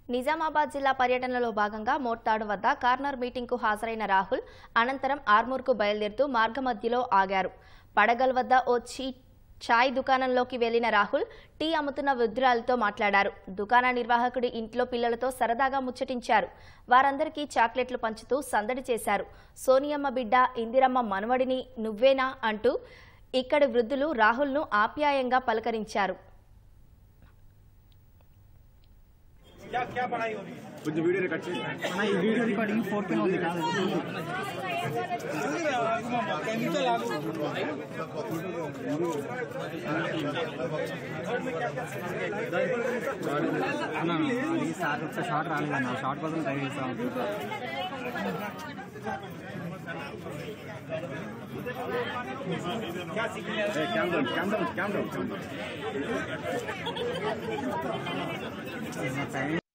నిజామాబాద్ జిల్లా పర్యటనలో భాగంగా మోర్తాడు వద్ద కార్నర్ మీటింగ్ కు హాజరైన రాహుల్ అనంతరం ఆర్మూర్ కు బయలుదేరుతూ మార్గమధ్యలో ఆగారు. పడగల్ వద్ద ఓ చాయ్ దుకాణంలోకి వెళ్లిన రాహుల్ టీ అమ్ముతున్న వృద్ధురాలితో మాట్లాడారు. దుకాణ నిర్వాహకుడి ఇంట్లో పిల్లలతో సరదాగా ముచ్చటించారు. వారందరికీ చాక్లెట్లు పంచుతూ సందడి చేశారు. సోనియమ్మ బిడ్డ ఇందిరమ్మ మనవడిని నువ్వేనా అంటూ ఇక్కడి వృద్ధులు రాహుల్ను ఆప్యాయంగా పలకరించారు. क्या पढ़ाई हो रही है? कुछ वीडियो रिकॉर्ड ये वीडियो रिकॉर्डिंग 4K में दिखा दे केमिकल आलू అన్న అది సార్ ఒక షార్ట్ రాలేదన్న షార్ట్ కోసం ట్రై చేస్తాం क्या सीखने कैम डाउन